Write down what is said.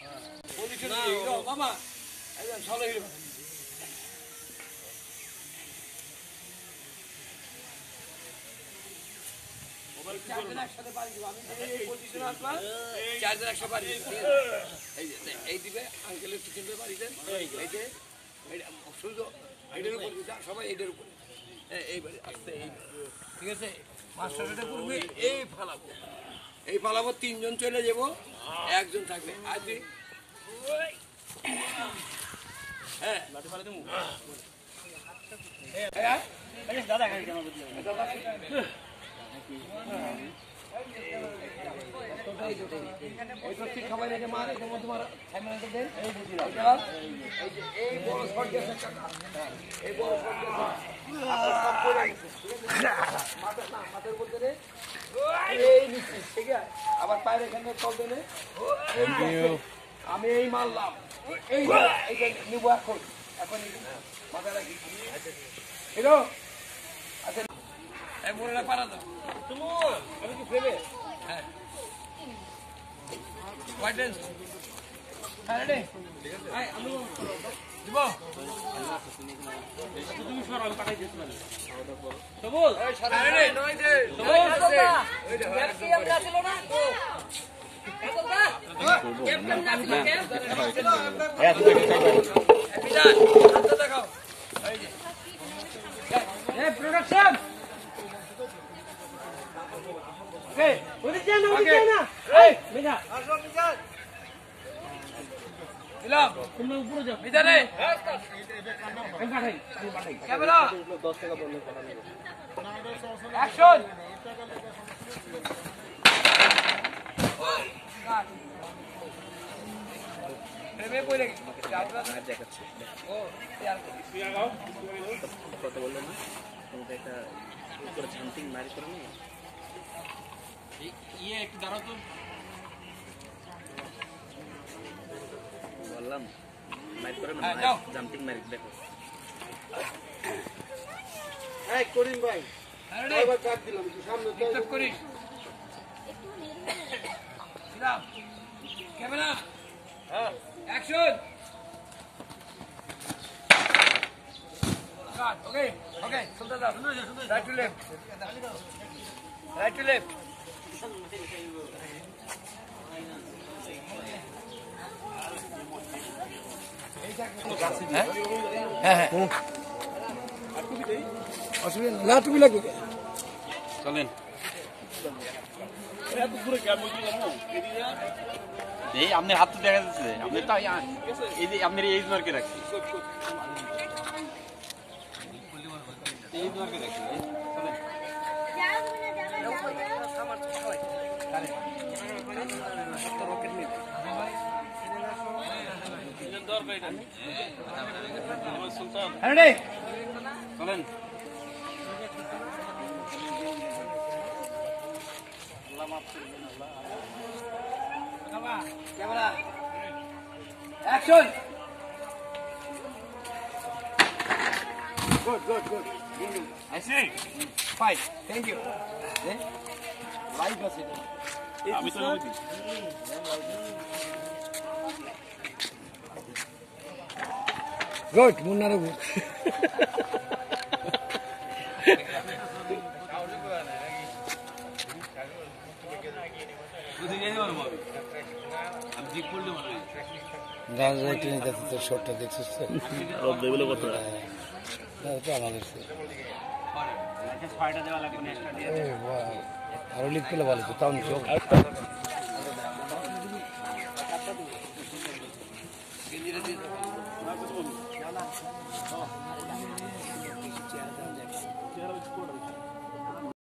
বাবা চলো এই দিবে আঙ্কেলের পিছনে বাড়ি দেন এই যে সবাই এইটার উপরে এইবারে আসতে ঠিক আছে মাস্টারটা করবে এই ফালাবো তিনজন চলে যাবো একজন থাকবে আজ হ্যাঁ দাদা খাবার রেখে মার তোমার দেন এই বড় শট গেছে এই বড় শট মাথার বলতে রে এই নিচে ঠিক আছে আবার পায়ের এখানে চল দেনে আমি এই মারলাম এই নিবো এখন মাথা রাখি হিরো আচ্ছা এই বড়টা পারা দাও আমি কি ফেলে হ্যাঁ হোয়াইট ড্রেস হ্যাঁ রে আই আমি দিব তুমি সর আমি পাঠাই দিছি মানে সবুজ এই সর রে নয় দে সবুজ ব্যক্তি আমরা ছিল না তো দেখাও এই production Okay, udah jangan. Hey, Mija. Asal Mija. Bilang, kamu upur aja. Mija deh. Enggak deh. Kya bola? 10 টাকা বললে পাঠানো যাবে। Action. প্রেমে বলে যাত্রা দেখাচ্ছে। ও, ইয়ার কথা বললেন না? তোমাকে একটা উপরে জাম্পিং মারি করে নি। ये एक दारो तो বললাম মাইক করে না জাম্পিং মারি দেখো এই করিম ভাই আবার কাট দিলাম সামনে তো করিস দাও ক্যামেরা হ্যাঁ অ্যাকশন কাট ওকে ওকে সুন্দর দাও সুন্দর right to left right to left তুমি লাগবে চলেন এই আপনার হাত তো দেখা যাচ্ছে আপনার তো এই যে আপনার এই মার্কে রাখছি এই মার্কে রাখছি চলেন camera action good good good I see fine thank you then live আছে আমি তো বুঝি গুড মুন্নার গুড শটটা দেখছিস আরো লিখ পেলে ভালো তাও